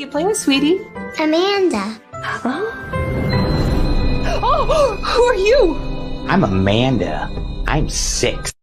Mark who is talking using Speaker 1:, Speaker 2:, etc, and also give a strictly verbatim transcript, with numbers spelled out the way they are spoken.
Speaker 1: you playing with, sweetie?
Speaker 2: Amanda.
Speaker 1: Huh? Oh, who are you?
Speaker 3: I'm Amanda. I'm six.